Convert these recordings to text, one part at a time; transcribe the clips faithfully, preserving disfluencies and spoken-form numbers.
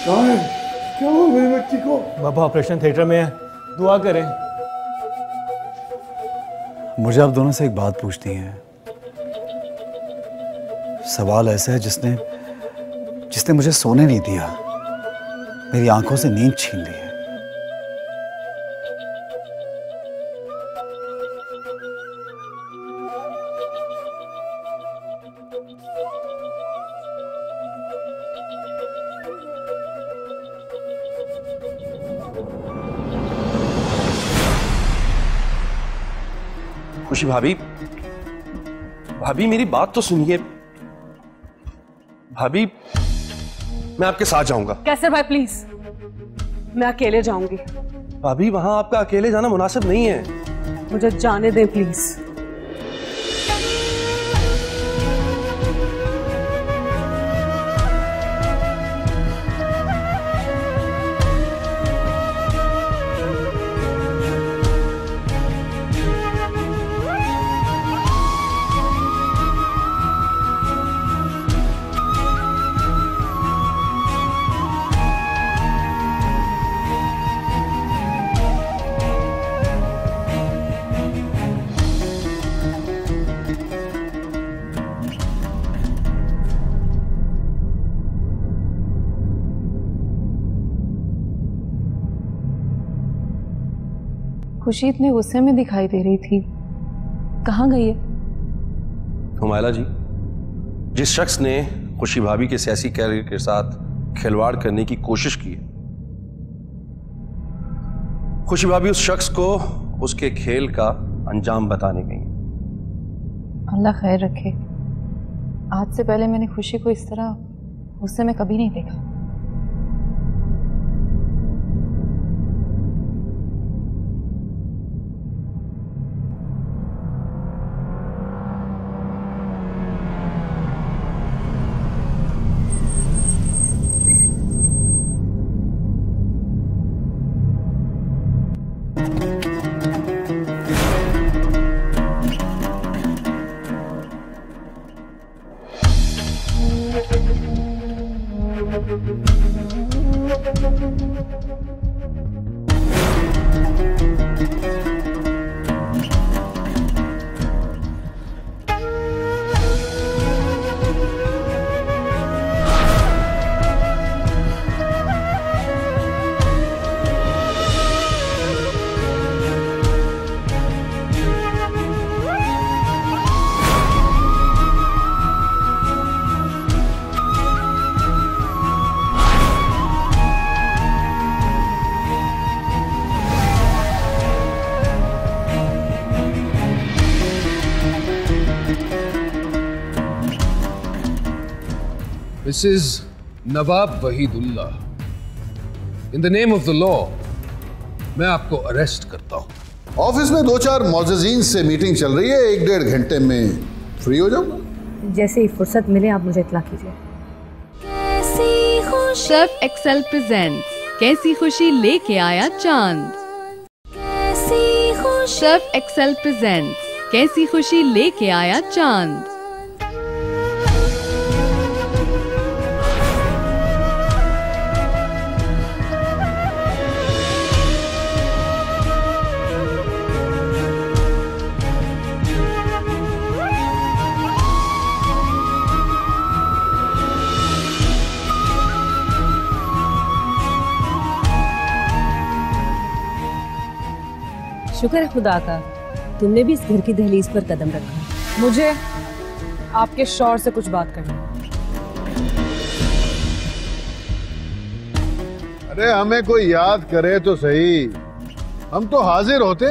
कहाँ है? क्या हुआ मेरी बच्ची को? बाबा ऑपरेशन थिएटर में है, दुआ करें। मुझे आप दोनों से एक बात पूछनी है। सवाल ऐसा है जिसने जिसने मुझे सोने नहीं दिया, मेरी आंखों से नींद छीन ली है। खुशी भाभी, भाभी मेरी बात तो सुनिए। भाभी मैं आपके साथ जाऊंगा। कैसर भाई प्लीज, मैं अकेले जाऊंगी। भाभी वहां आपका अकेले जाना मुनासिब नहीं है। मुझे जाने दे प्लीज। खुशी इतने गुस्से में दिखाई दे रही थी, कहाँ गई है? हुमायला जी, जिस शख्स ने खुशी भाभी के सियासी कैरियर के साथ खिलवाड़ करने की कोशिश की है, खुशी भाभी उस शख्स को उसके खेल का अंजाम बताने गई। अल्लाह खैर रखे। आज से पहले मैंने खुशी को इस तरह गुस्से में कभी नहीं देखा। Mrs Nawab Wahidulla, in the name of the law मैं आपको अरेस्ट करता हूं। ऑफिस में दो चार मौजूदीन से मीटिंग चल रही है, एक डेढ़ घंटे में फ्री हो जाऊंगा। जैसे ही फुर्सत मिले आप मुझे इत्तला कीजिए। सर्फ एक्सेल प्रेजेंट्स कैसी खुशी लेके आया चांद। सर्फ एक्सेल प्रेजेंट्स कैसी खुशी लेके आया चांद। शुक्र है खुदा का, तुमने भी इस घर की दहलीज पर कदम रखा। मुझे आपके शौहर से कुछ बात करनी है। अरे हमें कोई याद करे तो सही, हम तो हाजिर होते।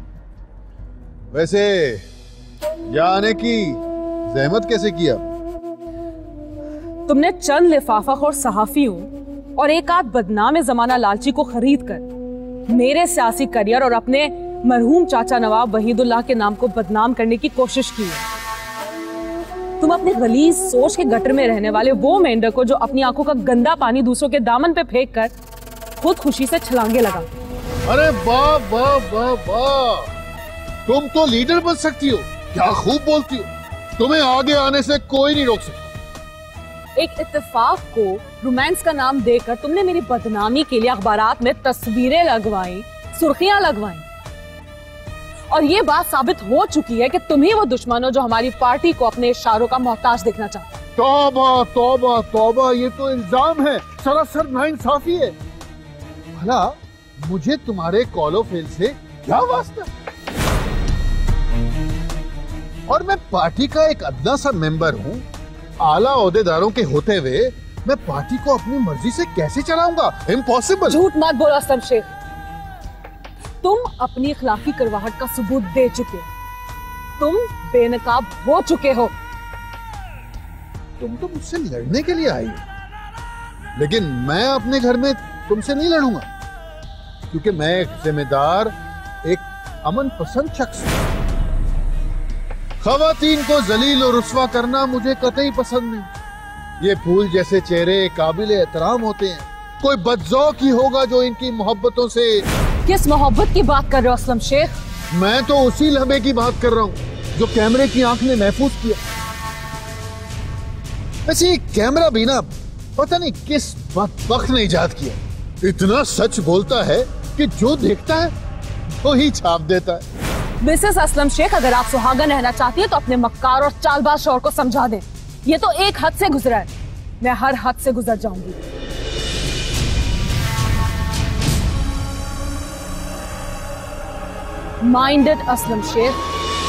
वैसे यहाँ आने की जहमत कैसे किया? तुमने चंद लिफाफाखोर सहाफियों और एक आध बदनाम जमाना लालची को खरीद कर मेरे सियासी करियर और अपने मरहूम चाचा नवाब वहीदुल्लाह के नाम को बदनाम करने की कोशिश की है। तुम अपने गलीज सोच के गटर में रहने वाले वो मेंढक को जो अपनी आंखों का गंदा पानी दूसरों के दामन पे फेंक कर खुद खुशी से छलांगे लगा। अरे वाह वाह वाह वाह, तुम तो लीडर बन सकती हो। क्या खूब बोलती हो, तुम्हें आगे आने से कोई नहीं रोक सकता। एक इत्तेफाक को रोमांस का नाम देकर तुमने मेरी बदनामी के लिए अखबारात में तस्वीरें लगवाई, सुर्खियां लगवाई, और ये बात साबित हो चुकी है कि तुम ही वो दुश्मन हो जो हमारी पार्टी को अपने इशारों का मोहताज देखना चाहता है। तौबा तौबा तौबा, ये तो इल्जाम है, सरासर नाइंसाफी है। भला मुझे तुम्हारे कॉलो फेल से क्या वास्ता? और मैं पार्टी का एक अदना सा मेंबर हूँ। आला ओहदेदारों के होते हुए मैं पार्टी को अपनी मर्जी से कैसे चलाऊंगा? इम्पॉसिबल। झूठ मत बोलो असलम शेख, तुम अपनी इखलाकी करवाहट का सबूत दे चुके हो, तुम बेनकाब हो चुके हो। तुम तो मुझसे लड़ने के लिए आई हो, लेकिन मैं अपने घर में तुमसे नहीं लड़ूंगा, क्योंकि मैं एक जिम्मेदार, एक अमन पसंद शख्स हूं। खवातीन को जलील और रुस्वा करना मुझे कतई पसंद नहीं। ये फूल जैसे चेहरे काबिल एहतराम होते हैं। कोई बदजौक ही होगा जो इनकी मोहब्बतों से। किस मोहब्बत की बात कर रहे हो असलम शेख? मैं तो उसी लम्हे की बात कर रहा हूँ जो कैमरे की आंख ने महफूज किया। वैसे कैमरा भी ना पता नहीं किस बदबख्त ने इजाद किया, इतना सच बोलता है कि जो देखता है वो ही छाप देता है। मिसेस असलम शेख, अगर आप सुहागन रहना चाहती है तो अपने मक्कार और चालबाज शौहर को समझा दें। ये तो एक हद से गुजरा है, मैं हर हद से गुजर जाऊंगी। Mind it Aslam Sheikh.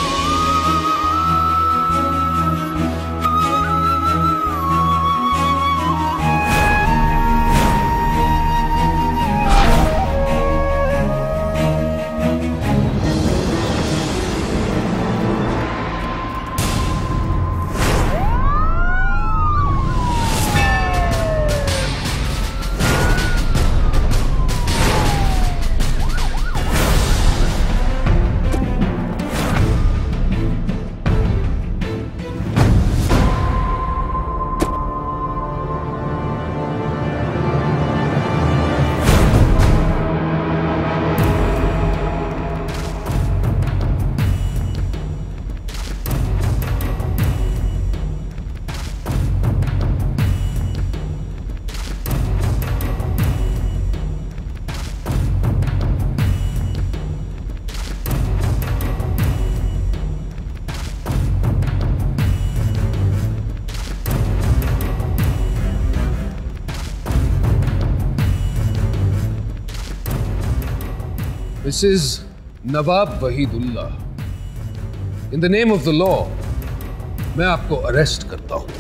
Mrs Nawab Wahidullah, in the name of the law मैं आपको अरेस्ट करता हूं।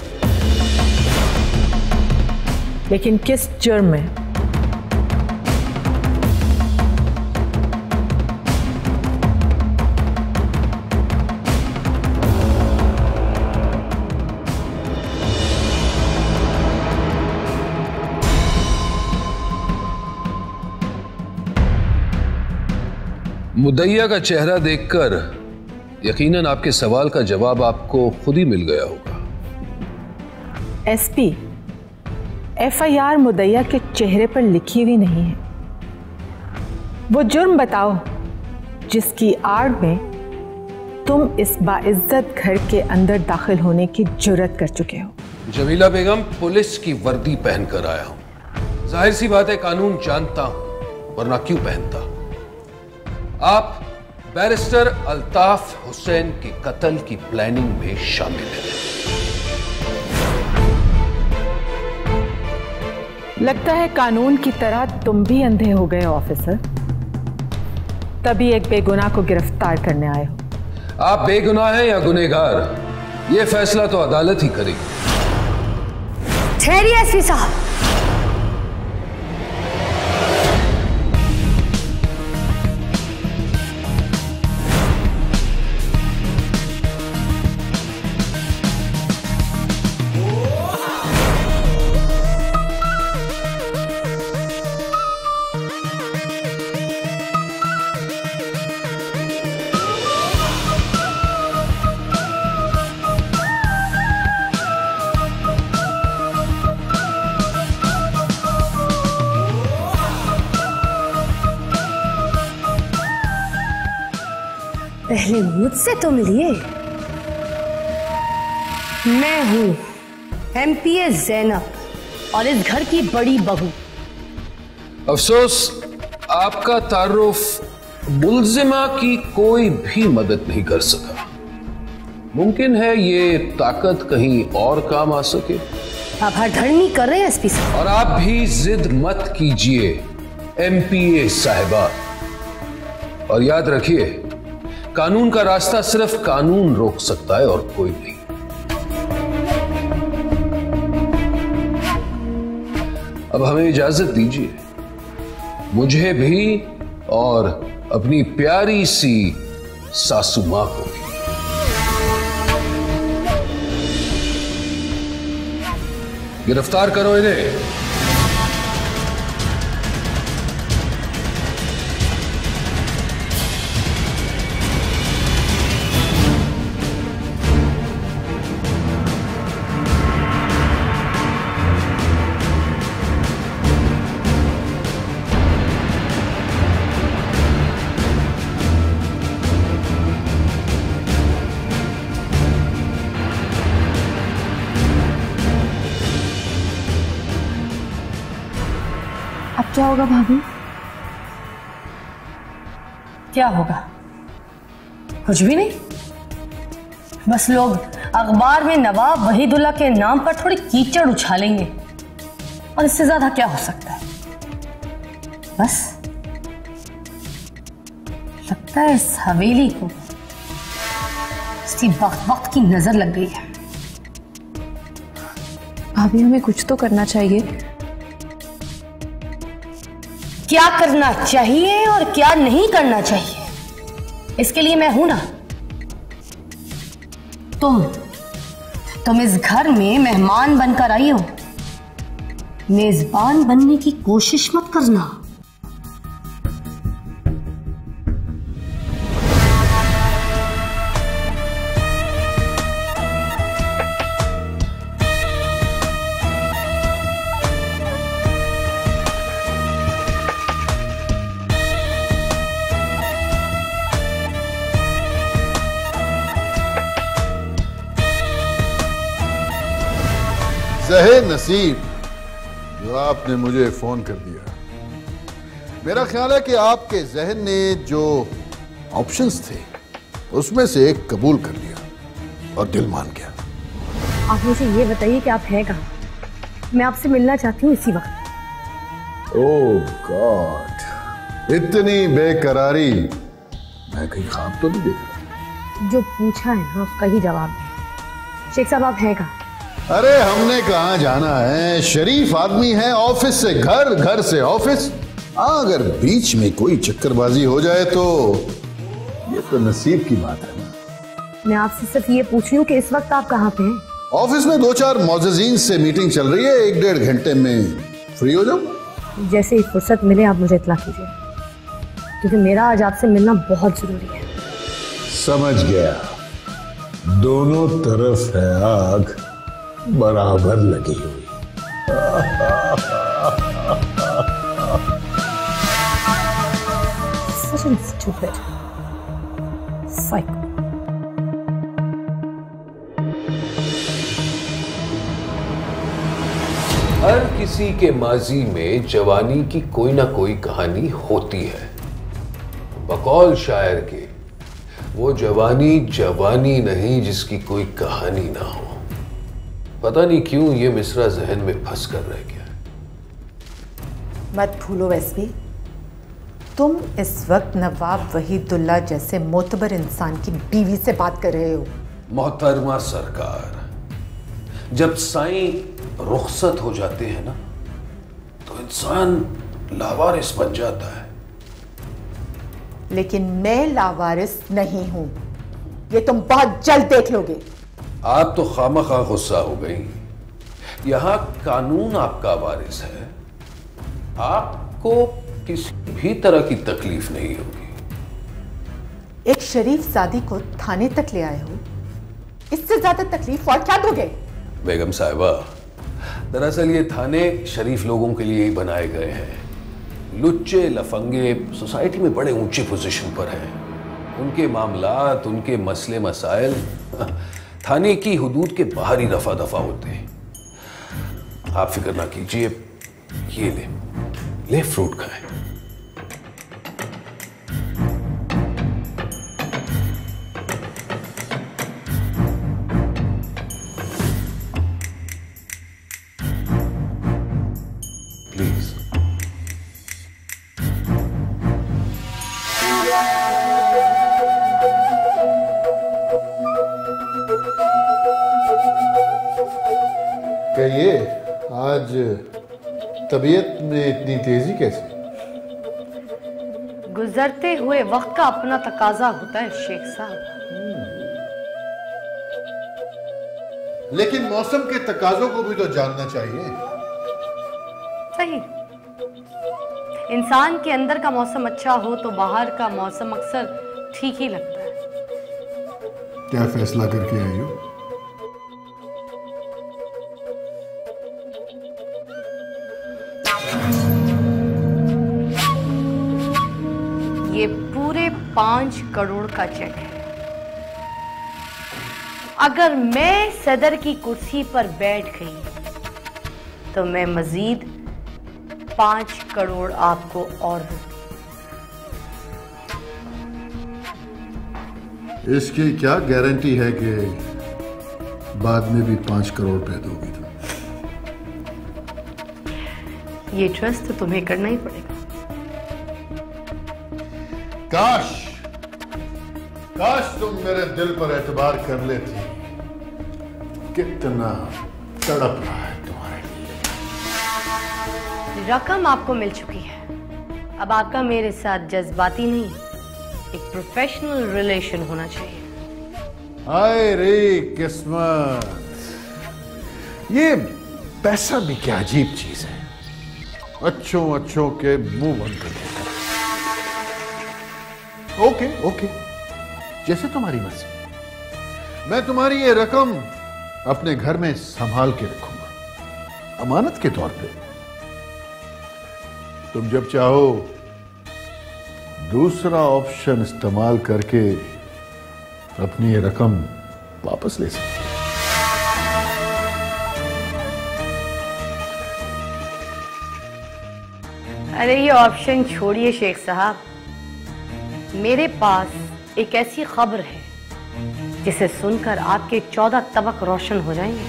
लेकिन किस जुर्म में? मुद्दइया का चेहरा देखकर यकीनन आपके सवाल का जवाब आपको खुद ही मिल गया होगा। एसपी, एफआईआर मुद्दइया के चेहरे पर लिखी हुई नहीं है। वो जुर्म बताओ जिसकी आड़ में तुम इस बाइज्जत घर के अंदर दाखिल होने की जुर्रत कर चुके हो। जमीला बेगम, पुलिस की वर्दी पहनकर आया हूं। जाहिर सी बात है कानून जानता हूं, वरना क्यों पहनता। आप बैरिस्टर अल्ताफ हुसैन के कत्ल की प्लानिंग में शामिल हैं। लगता है कानून की तरह तुम भी अंधे हो गए हो ऑफिसर, तभी एक बेगुनाह को गिरफ्तार करने आए हो। आप बेगुनाह हैं या गुनहगार, यह फैसला तो अदालत ही करेगी। ठहरिए एसपी साहब, पहले मुझसे तुम लिए। मैं हूं एमपीए ज़ैनब और इस घर की बड़ी बहू। अफसोस आपका तारुफ मुल्जिमा की कोई भी मदद नहीं कर सका। मुमकिन है ये ताकत कहीं और काम आ सके। आप हड़धड़नी कर रहे हैं एसपी साहब। और आप भी जिद मत कीजिए एमपीए साहिबा। और याद रखिए, कानून का रास्ता सिर्फ कानून रोक सकता है और कोई नहीं। अब हमें इजाजत दीजिए, मुझे भी और अपनी प्यारी सी सासू मां को भी। गिरफ्तार करो इन्हें। अब क्या होगा भाभी? क्या होगा? कुछ भी नहीं। बस लोग अखबार में नवाब वहीदुल्ला के नाम पर थोड़ी कीचड़ उछालेंगे और इससे ज्यादा क्या हो सकता है? बस लगता है इस हवेली को इसकी वक्त वक्त की नजर लग गई है। भाभी हमें कुछ तो करना चाहिए। क्या करना चाहिए और क्या नहीं करना चाहिए, इसके लिए मैं हूं ना। तुम तुम इस घर में मेहमान बनकर आई हो, मेजबान बनने की कोशिश मत करना। ज़हे नसीब, जो आपने मुझे फोन कर दिया। मेरा ख्याल है कि आपके जहन ने जो ऑप्शंस थे उसमें से एक कबूल कर लिया और दिल मान गया। आप मुझे ये बताइए कि आप हैं कहाँ? मैं आपसे मिलना चाहती हूँ इसी वक्त। ओह गॉड, इतनी बेकरारी मैं कहीं ख्वाब तो नहीं देख रहा। जो पूछा है ना उसका ही जवाब है। शेख साहब आप हैं कहाँ? अरे हमने कहाँ जाना है, शरीफ आदमी है, ऑफिस से घर, घर से ऑफिस। अगर बीच में कोई चक्करबाजी हो जाए तो ये तो नसीब की बात है ना। मैं आपसे सिर्फ ये पूछ रही हूँ कि इस वक्त आप कहाँ पे हैं? ऑफिस में दो चार मोअज़्ज़िज़ीन से मीटिंग चल रही है, एक डेढ़ घंटे में फ्री हो जाऊंगा। जैसे ही फुर्सत मिले आप मुझे इत्तला कीजिए, क्योंकि मेरा आज आपसे मिलना बहुत जरूरी है। समझ गया, दोनों तरफ है आग बराबर लगी हुई। Such a stupid psycho. हर किसी के माजी में जवानी की कोई ना कोई कहानी होती है। बकौल शायर के, वो जवानी जवानी नहीं जिसकी कोई कहानी ना हो। पता नहीं क्यों ये मिसरा जहन में फंस कर रह गया। मत भूलो एसपी, तुम इस वक्त नवाब वहीदुल्ला जैसे मोतबर इंसान की बीवी से बात कर रहे हो। मोहतरमा सरकार, जब साईं रुखसत हो जाते हैं ना तो इंसान लावारिस बन जाता है। लेकिन मैं लावारिस नहीं हूं, ये तुम बहुत जल्द देख लोगे। आप तो खामखा गुस्सा हो गई। यहां कानून आपका वारिस है, आपको किसी भी तरह की तकलीफ नहीं होगी। एक शरीफ जादी को थाने तक ले आए हो, इससे ज्यादा तकलीफ और क्या दोगे? बेगम साहिबा, दरअसल ये थाने शरीफ लोगों के लिए ही बनाए गए हैं। लुच्चे लफंगे सोसाइटी में बड़े ऊंचे पोजीशन पर हैं, उनके मामलात, उनके मसले मसाइल थाने की हुदूद के बाहर ही रफा दफा होते हैं। आप फिक्र ना कीजिए, ये ले ले फ्रूट खाएं। प्लीज। क्या ये आज तबीयत में इतनी तेजी कैसे? गुजरते हुए वक्त का अपना तकाजा होता है शेख साहब। लेकिन मौसम के तकाजों को भी तो जानना चाहिए। सही। इंसान के अंदर का मौसम अच्छा हो तो बाहर का मौसम अक्सर ठीक ही लगता है। क्या फैसला करके आई हो? ये पूरे पांच करोड़ का चेक है। अगर मैं सदर की कुर्सी पर बैठ गई तो मैं मजीद पांच करोड़ आपको और दूं। इसकी क्या गारंटी है कि बाद में भी पांच करोड़ रुपए दोगी तुम? ये ट्रस्ट तो तुम्हें करना ही पड़ेगा। काश काश तुम मेरे दिल पर एतबार कर लेती। कितना तड़प रहा है तुम्हारे लिए। रकम आपको मिल चुकी है। अब आपका मेरे साथ जज्बाती नहीं, एक प्रोफेशनल रिलेशन होना चाहिए। हाय रे किस्मत, ये पैसा भी क्या अजीब चीज है। अच्छों अच्छों के मुंह बंद कर देता। ओके ओके, जैसे तुम्हारी मर्जी। मैं तुम्हारी ये रकम अपने घर में संभाल के रखूंगा, अमानत के तौर पे। तुम जब चाहो दूसरा ऑप्शन इस्तेमाल करके अपनी ये रकम वापस ले सकते। अरे ये ऑप्शन छोड़िए शेख साहब, मेरे पास एक ऐसी खबर है जिसे सुनकर आपके चौदह तबक रोशन हो जाएंगे।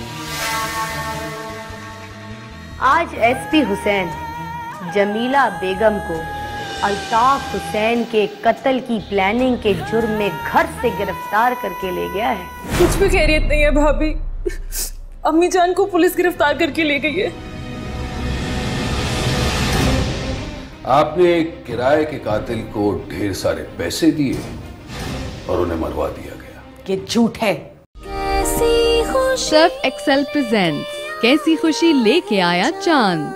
आज एसपी हुसैन जमीला बेगम को अल्ताफ हुसैन के कत्ल की प्लानिंग के जुर्म में घर से गिरफ्तार करके ले गया है। कुछ भी खैरियत नहीं है भाभी, अम्मी जान को पुलिस गिरफ्तार करके ले गई है। आपने एक किराए के कातिल को ढेर सारे पैसे दिए और उन्हें मरवा दिया गया। ये झूठ है। सर्फ एक्सेल प्रेजेंट्स कैसी खुशी लेके आया चांद।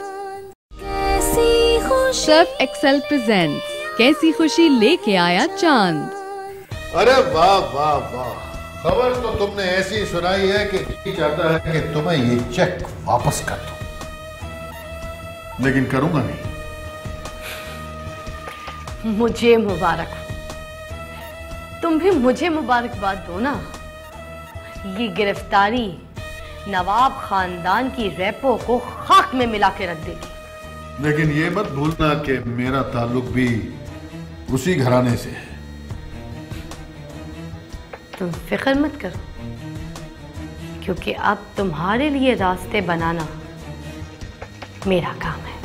सर्फ एक्सेल प्रेजेंट्स कैसी खुशी लेके आया चांद। अरे वाह वाह वाह, खबर तो तुमने ऐसी सुनाई है कि जी चाहता है कि तुम्हें ये चेक वापस कर दूं, लेकिन करूंगा नहीं। मुझे मुबारक हो। तुम भी मुझे मुबारकबाद दो ना। ये गिरफ्तारी नवाब खानदान की रेपो को खाक में मिला के रख देगी। लेकिन ये मत भूलना कि मेरा ताल्लुक भी उसी घराने से है। तुम फिक्र मत करो, क्योंकि अब तुम्हारे लिए रास्ते बनाना मेरा काम है।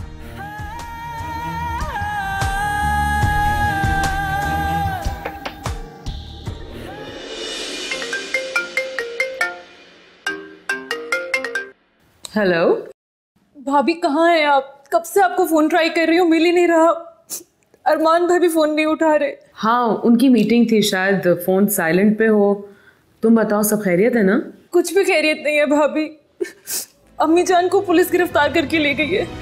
हेलो भाभी, कहाँ हैं आप? कब से आपको फोन ट्राई कर रही हूँ, मिल ही नहीं रहा। अरमान भाई भी फोन नहीं उठा रहे। हाँ, उनकी मीटिंग थी, शायद फोन साइलेंट पे हो। तुम बताओ, सब खैरियत है ना? कुछ भी खैरियत नहीं है भाभी, अम्मी जान को पुलिस गिरफ्तार करके ले गई है।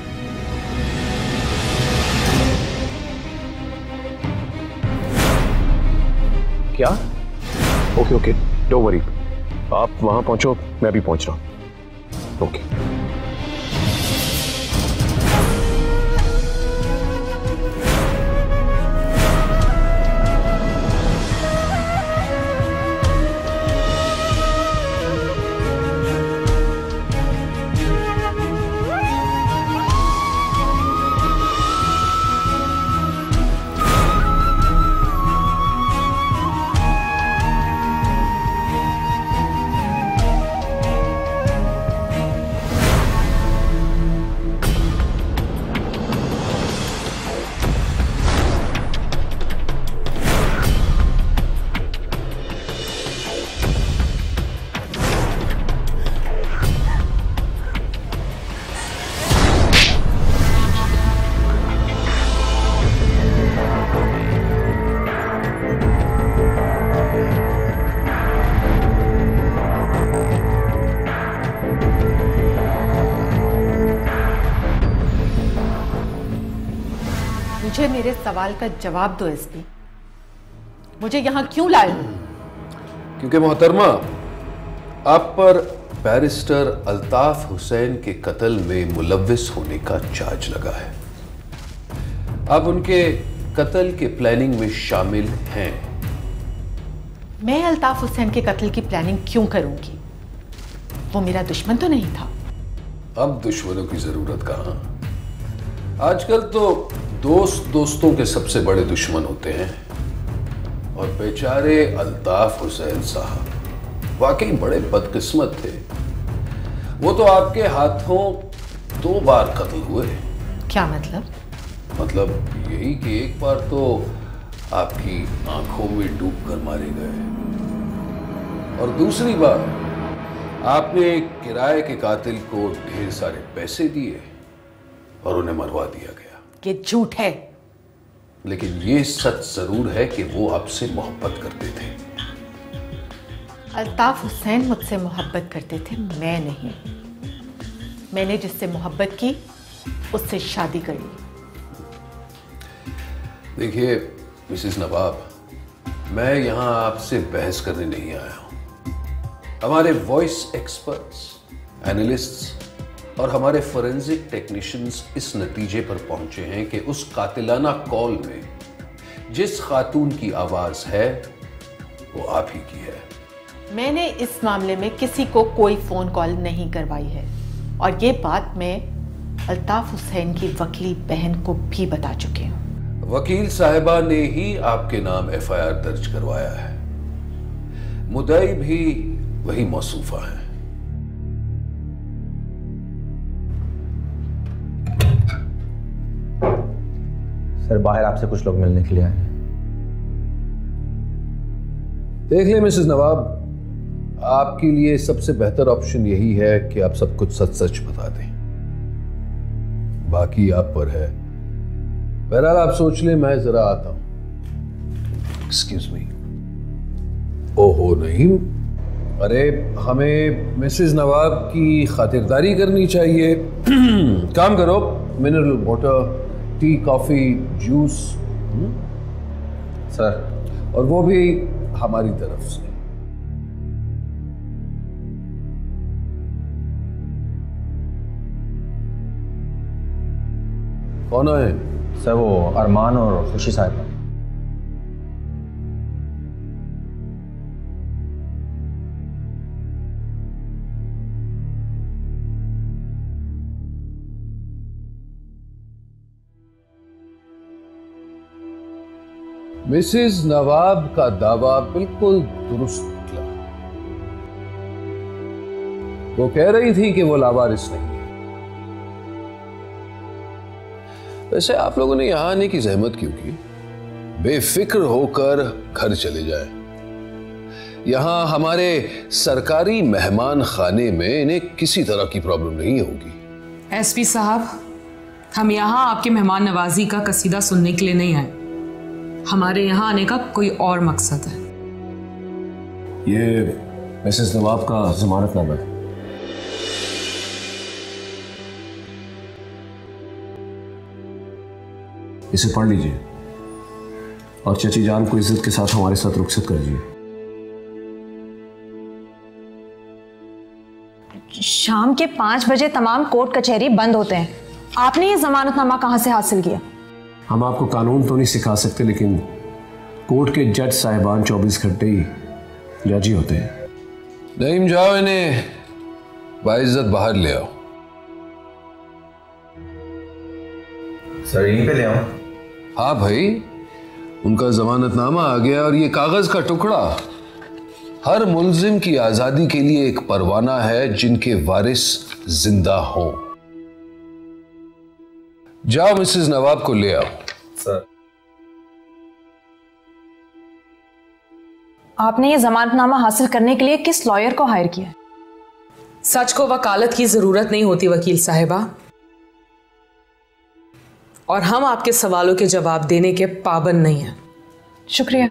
क्या? ओके ओके, डोंट वरी, आप वहां पहुंचो, मैं भी पहुंच रहा हूं। ओके। मुझे मेरे सवाल का जवाब दो एसपी। मुझे यहां क्यों लाए हो? क्योंकि मोहतरमा, आप पर बैरिस्टर अल्ताफ हुसैन के कत्ल में मुलव्विस होने का चार्ज लगा है। आप उनके कत्ल के प्लानिंग में शामिल हैं। मैं अल्ताफ हुसैन के कत्ल की प्लानिंग क्यों करूंगी? वो मेरा दुश्मन तो नहीं था। अब दुश्मनों की जरूरत कहां? आजकल तो दोस्त दोस्तों के सबसे बड़े दुश्मन होते हैं। और बेचारे अल्ताफ हुसैन साहब वाकई बड़े बदकिस्मत थे। वो तो आपके हाथों दो बार कत्ल हुए। क्या मतलब? मतलब यही कि एक बार तो आपकी आंखों में डूब कर मारे गए और दूसरी बार आपने किराए के कातिल को ढेर सारे पैसे दिए और उन्हें मरवा दिया गया। ये झूठ है। लेकिन ये सच जरूर है कि वो आपसे मोहब्बत करते थे। अल्ताफ हुसैन मुझसे मोहब्बत करते थे, मैं नहीं। मैंने जिससे मोहब्बत की उससे शादी कर ली। देखिए मिसेस नवाब, मैं यहां आपसे बहस करने नहीं आया हूं। हमारे वॉइस एक्सपर्ट्स, एनालिस्ट्स और हमारे फोरेंसिक टेक्नीशियंस इस नतीजे पर पहुंचे हैं कि उस कातिलाना कॉल में जिस खातून की आवाज है वो आप ही की है। मैंने इस मामले में किसी को कोई फोन कॉल नहीं करवाई है और ये बात मैं अल्ताफ हुसैन की वकील बहन को भी बता चुकी हूँ। वकील साहिबा ने ही आपके नाम एफ आई आर दर्ज करवाया है। मुद्दई भी वही मौसूफा है। सर बाहर आपसे कुछ लोग मिलने के लिए आए हैं। देख ले मिसेस नवाब, आपके लिए सबसे बेहतर ऑप्शन यही है कि आप सब कुछ सच सच बता दें। बाकी आप पर है। बहरहाल आप सोच लें, मैं जरा आता हूं। Excuse me. ओहो नहीं, अरे हमें मिसेस नवाब की खातिरदारी करनी चाहिए। काम करो, mineral water, tea, coffee, juice sir, और वो भी हमारी तरफ से। कौन है? सर वो अरमान और खुशी साहिबा। मिसेस नवाब का दावा बिल्कुल दुरुस्त निकला। वो कह रही थी कि वो लावारिस नहीं है। वैसे आप लोगों ने यहां आने की जहमत क्यों की? बेफिक्र होकर घर चले जाएं। यहां हमारे सरकारी मेहमान खाने में इन्हें किसी तरह की प्रॉब्लम नहीं होगी। एसपी साहब, हम यहाँ आपके मेहमान नवाजी का कसीदा सुनने के लिए नहीं आए। हमारे यहाँ आने का कोई और मकसद है। ये मिसेस नवाब का जमानतनामा है। इसे पढ़ लीजिए और चची जान को इज्जत के साथ हमारे साथ रुखसत कर दीजिए। शाम के पांच बजे तमाम कोर्ट कचहरी बंद होते हैं। आपने ये जमानतनामा कहां से हासिल किया? हम आपको कानून तो नहीं सिखा सकते, लेकिन कोर्ट के जज साहिबान चौबीस घंटे ही जज ही होते हैं। नईम, जाओ इन्हें बाइज्जत बाहर ले आओ। सर यहीं पे ले आओ? हाँ भाई, उनका जमानतनामा आ गया और ये कागज का टुकड़ा हर मुलजिम की आजादी के लिए एक परवाना है जिनके वारिस जिंदा हों। जाओ मिसेस नवाब को ले आओ। सर, आपने ये जमानतनामा हासिल करने के लिए किस लॉयर को हायर किया? सच को वकालत की जरूरत नहीं होती वकील साहिबा, और हम आपके सवालों के जवाब देने के पाबंद नहीं हैं। शुक्रिया।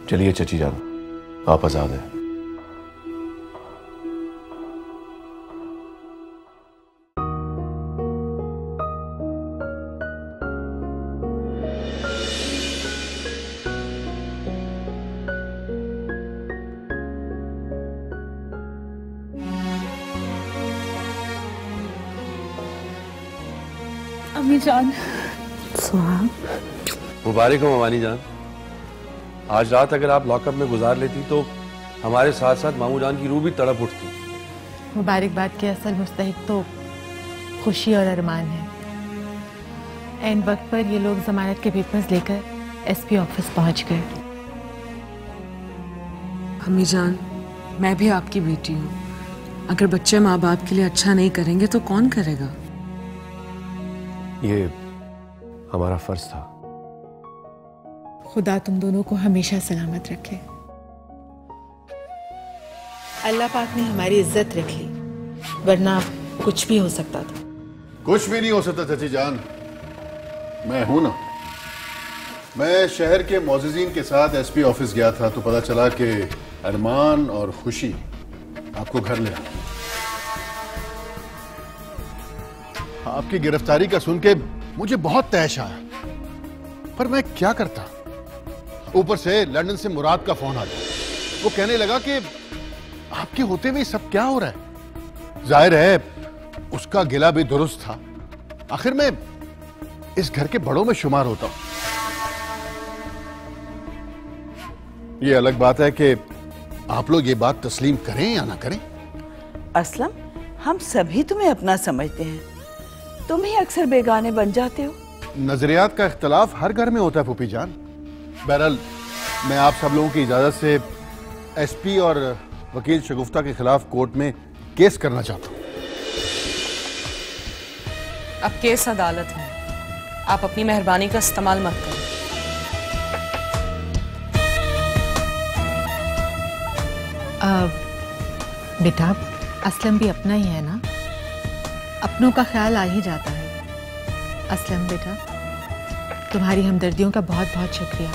चलिए चची जान, आप आजाद हैं। अम्मी जान। मुबारक हो मवानी जान। आज रात अगर आप लॉकअप में गुजार लेती तो हमारे साथ साथ मामू जान की रूह भी तड़प उठती। मुबारकबाद के असल मुस्तहिक तो खुशी और अरमान है। एन वक्त पर ये लोग जमानत के पेपर्स लेकर एसपी ऑफिस पहुंच गए। अम्मी जान, मैं भी आपकी बेटी हूँ। अगर बच्चे माँ बाप के लिए अच्छा नहीं करेंगे तो कौन करेगा? ये हमारा फर्ज था। खुदा तुम दोनों को हमेशा सलामत रखे। अल्लाह पाक ने हमारी इज्जत रख ली, वरना कुछ भी हो सकता था। कुछ भी नहीं हो सकता चाची जान, मैं हूं ना। मैं शहर के मोअज़्ज़िज़ीन के साथ एसपी ऑफिस गया था तो पता चला कि अरमान और खुशी आपको घर ले आए। आपकी गिरफ्तारी का सुन के मुझे बहुत तैश आया, पर मैं क्या करता। ऊपर से लंदन से मुराद का फोन आ गया। वो कहने लगा कि आपके होते हुए सब क्या हो रहा है। जाहिर है उसका गिला भी दुरुस्त था, आखिर मैं इस घर के बड़ों में शुमार होता हूं। ये अलग बात है कि आप लोग ये बात तस्लीम करें या ना करें। असलम, हम सभी तुम्हें अपना समझते हैं, तुम ही अक्सर बेगाने बन जाते हो। नजरियात का इख्तलाफ हर घर में होता है फूफी जान। बहरहाल मैं आप सब लोगों की इजाजत से एसपी और वकील शगुफ्ता के खिलाफ कोर्ट में केस करना चाहता हूं। अब केस अदालत है, आप अपनी मेहरबानी का इस्तेमाल मत करें। बेटा, असलम भी अपना ही है ना, अपनों का ख्याल आ ही जाता है। असलम बेटा, तुम्हारी हमदर्दियों का बहुत बहुत शुक्रिया।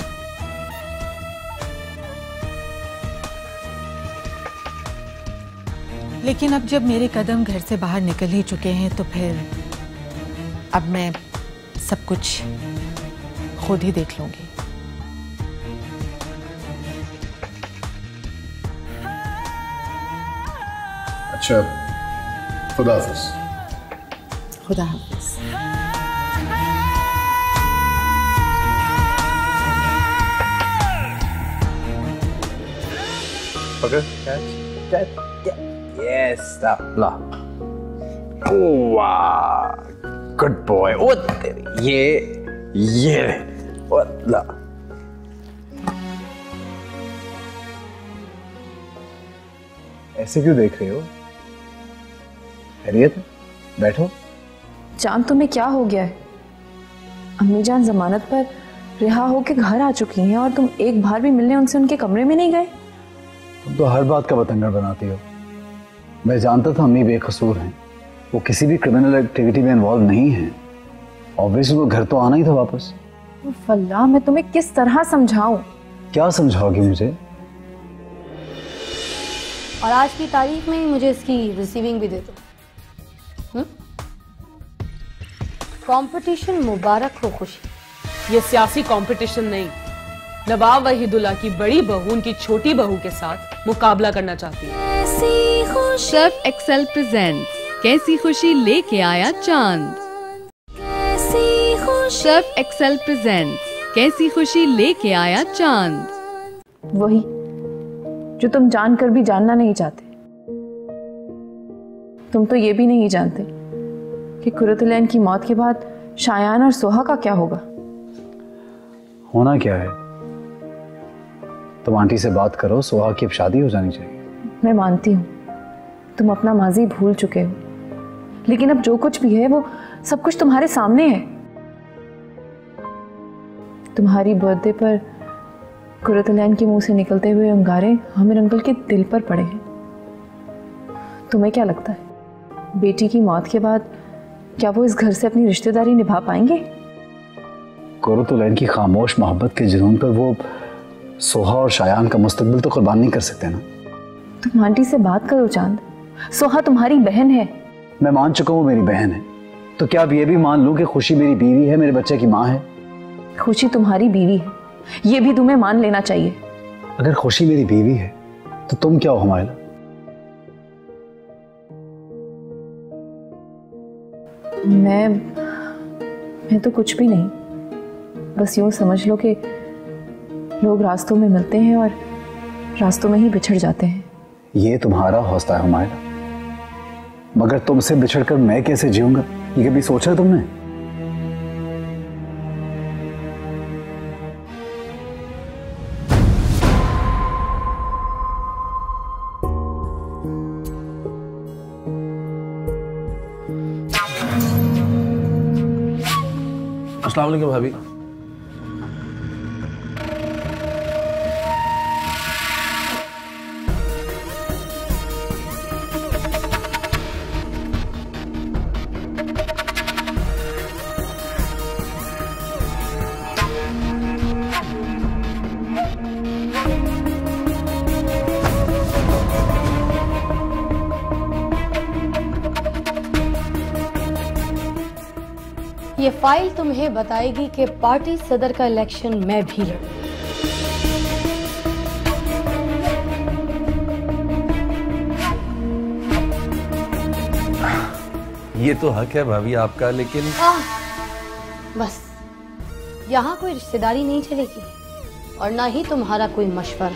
लेकिन अब जब मेरे कदम घर से बाहर निकल ही चुके हैं तो फिर अब मैं सब कुछ खुद ही देख लूंगी। अच्छा, खुदा हाफिज। खुदा हाफिज। Okay. Catch. Catch. Yes. Stop. La. Oh, wow. Good boy. Oh, ये ये oh, ला. ऐसे क्यों देख रहे हो? खैरियत? बैठो। जान, तुम्हें क्या हो गया है? अम्मी जान जमानत पर रिहा होके घर आ चुकी हैं और तुम एक बार भी मिलने उनसे उनके कमरे में नहीं गए? तुम तो हर बात का बतंगड़ बनाती हो। मैं जानता था अम्मी बेकसूर हैं, वो किसी भी क्रिमिनल एक्टिविटी में इन्वॉल्व नहीं है। ऑब्वियसली वो घर तो आना ही था वापस। अल्लाह, मैं तुम्हें किस तरह समझाऊं? क्या समझाओगी मुझे? और आज की तारीख में मुझे इसकी रिसीविंग भी दे दो। कंपटीशन मुबारक हो खुशी। ये सियासी कंपटीशन नहीं, नवाब वहीदुल्ला की बड़ी बहू उनकी छोटी बहू के साथ मुकाबला करना चाहती है। सर्फ एक्सेल प्रेजेंट्स कैसी खुशी लेके आया चांद। सर्फ एक्सेल प्रेजेंट्स कैसी खुशी लेके आया चांद। वही जो तुम जानकर भी जानना नहीं चाहते। तुम तो ये भी नहीं जानते कि कुरतुलैन की मौत के बाद शायान और सोहा का क्या होगा। होना क्या है? तुम आंटी से बात करो, सोहा की अब शादी हो जानी चाहिए। मैं मानती हूँ तुम अपना माजी भूल चुके हो, लेकिन अब जो कुछ भी है वो सब कुछ तुम्हारे सामने है। तुम्हारी बर्थडे पर कुरतुलैन के मुंह से निकलते हुए अंगारे आमिर अंकल के दिल पर पड़े हैं। तुम्हें क्या लगता है बेटी की मौत के बाद क्या वो इस घर से अपनी रिश्तेदारी निभा पाएंगे? कुरतुलैन की खामोश मोहब्बत के जुनून पर वो सोहा और शायान का मुस्तकबिल तो कुर्बान नहीं कर सकते ना। तुम आंटी से बात करो चांद, सोहा तुम्हारी बहन है। मैं मान चुका हूँ मेरी बहन है, तो क्या अब ये भी मान लूं कि खुशी मेरी बीवी है, मेरे बच्चे की माँ है? खुशी तुम्हारी बीवी है, ये भी तुम्हें मान लेना चाहिए। अगर खुशी मेरी बीवी है तो तुम क्या हो हुमायला? मैं मैं तो कुछ भी नहीं, बस यूं समझ लो कि लोग रास्तों में मिलते हैं और रास्तों में ही बिछड़ जाते हैं। ये तुम्हारा हौसला है हुमायला, मगर तुमसे बिछड़कर मैं कैसे जीऊंगा, ये कभी सोचा तुमने? अस्सलाम वालेकुम भाभी। ये फाइल तुम्हें बताएगी कि पार्टी सदर का इलेक्शन मैं भी लड़ूं। ये तो हक है भाभी आपका, लेकिन आ, बस यहाँ कोई रिश्तेदारी नहीं चलेगी और ना ही तुम्हारा कोई मशवरा।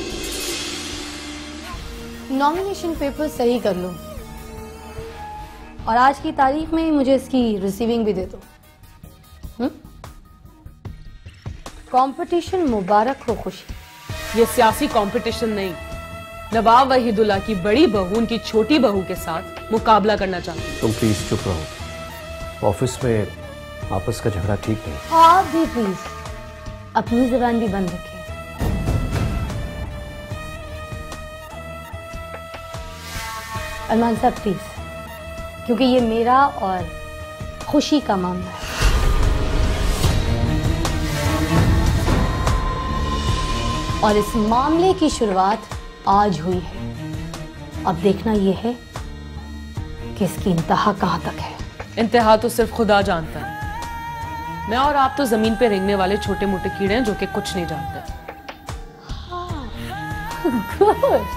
नॉमिनेशन पेपर सही कर लो और आज की तारीख में मुझे इसकी रिसीविंग भी दे दो। कंपटीशन मुबारक हो खुशी। ये सियासी कंपटीशन नहीं, नवाब वहीदुल्ला की बड़ी बहू उनकी छोटी बहू के साथ मुकाबला करना चाहती हूँ। तुम प्लीज चुप रहो, ऑफिस में आपस का झगड़ा ठीक नहीं। आप भी प्लीज अपनी जुबान भी बंद रखें। अरमान साहब प्लीज, क्योंकि ये मेरा और खुशी का मामला है। और इस मामले की शुरुआत आज हुई है। अब देखना यह है कि इसकी इंतहा कहां तक है। इंतहा तो सिर्फ खुदा जानता है। मैं और आप तो जमीन पे रेंगने वाले छोटे मोटे कीड़े हैं जो कि कुछ नहीं जानते। गुड,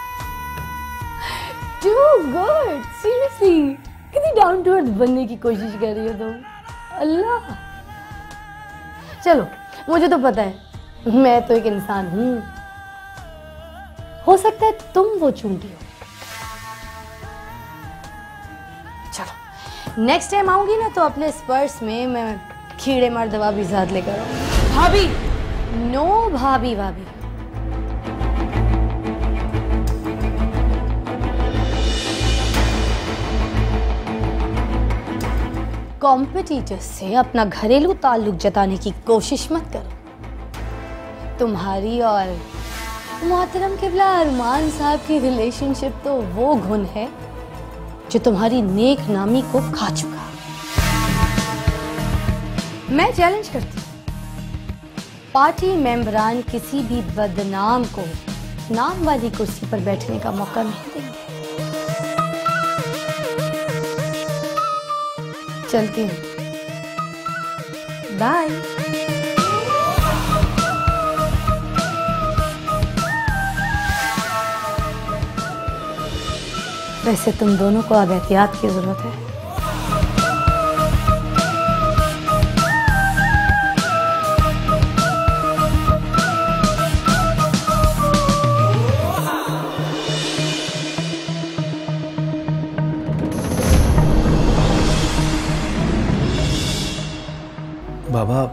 टू गुड, सीरियसली कितनी डाउन टू अर्थ बनने की कोशिश कर रही हो तुम। अल्लाह, चलो मुझे तो पता है मैं तो एक इंसान हूं, हो सकता है तुम वो चूंटी हो। चलो नेक्स्ट टाइम आऊंगी ना तो अपने पर्स में मैं कीड़े मार दवा भी साथ लेकर आऊंगी। भाभी, नो भाभी भाभी। कॉम्पिटिटर से अपना घरेलू ताल्लुक जताने की कोशिश मत करो। तुम्हारी और मोहतरम किबला अरमान साहब की रिलेशनशिप तो वो गुण है जो तुम्हारी नेक नामी को खा चुका। मैं चैलेंज करती हूँ, पार्टी मेंबरान किसी भी बदनाम को नाम वाली कुर्सी पर बैठने का मौका नहीं देंगे। चलती हूँ, बाय। वैसे तुम दोनों को अब एहतियात की जरूरत है। बाबा,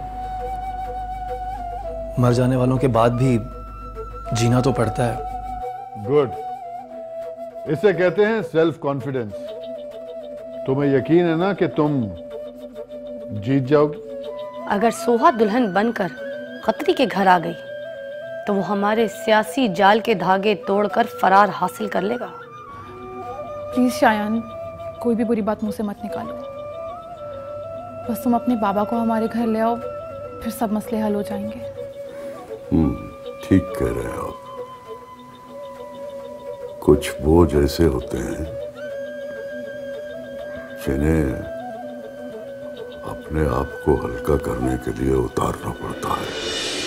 मर जाने वालों के बाद भी जीना तो पड़ता है। गुड, इसे कहते हैं सेल्फ कॉन्फिडेंस। तुम्हें यकीन है ना कि तुम जीत जाओगे? अगर सोहा दुल्हन बनकर खतरी के घर आ गई तो वो हमारे सियासी जाल के धागे तोड़कर फरार हासिल कर लेगा। प्लीज शायान, कोई भी बुरी बात मुंह से मत निकालो। बस तुम अपने बाबा को हमारे घर ले आओ, फिर सब मसले हल हो जाएंगे। हम्म, ठीक कह रहे हैं आप। कुछ बोझ ऐसे होते हैं जिन्हें अपने आप को हल्का करने के लिए उतारना पड़ता है।